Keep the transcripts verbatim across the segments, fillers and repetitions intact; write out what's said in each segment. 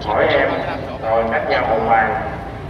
Mỗi em ngồi cách nhau một bàn.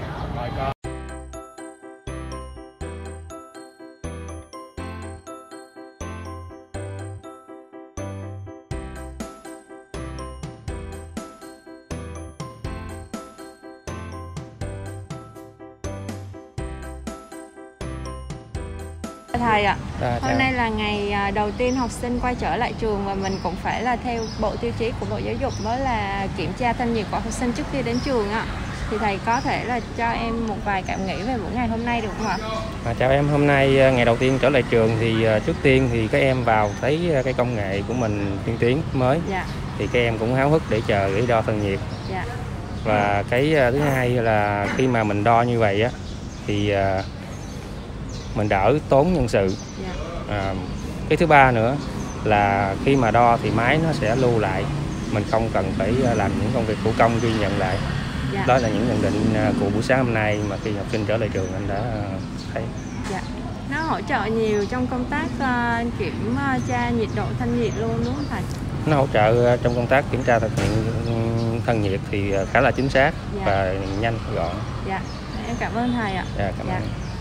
Thầy ạ, À, hôm nay là ngày đầu tiên học sinh quay trở lại trường và mình cũng phải là theo bộ tiêu chí của Bộ Giáo dục, đó là kiểm tra thân nhiệt của học sinh trước khi đến trường ạ. Thì thầy có thể là cho em một vài cảm nghĩ về buổi ngày hôm nay được không ạ? À, chào em, hôm nay ngày đầu tiên trở lại trường thì trước tiên thì các em vào thấy cái công nghệ của mình tiên tiến mới. Dạ. Thì các em cũng háo hức để chờ để đo thân nhiệt. Dạ. Và cái thứ hai là khi mà mình đo như vậy á thì mình đỡ tốn nhân sự. Dạ. À, cái thứ ba nữa là khi mà đo thì máy nó sẽ lưu lại, mình không cần phải làm những công việc thủ công ghi nhận lại. Dạ. Đó là những nhận định của buổi sáng hôm nay mà khi học sinh trở lại trường anh đã thấy. Dạ. Nó hỗ trợ nhiều trong công tác uh, kiểm tra nhiệt độ thân nhiệt luôn đúng không thầy? Nó hỗ trợ trong công tác kiểm tra thực hiện thân nhiệt thì khá là chính xác. Dạ. Và nhanh gọn. Dạ. Em cảm ơn thầy ạ. Dạ, cảm dạ. ơn.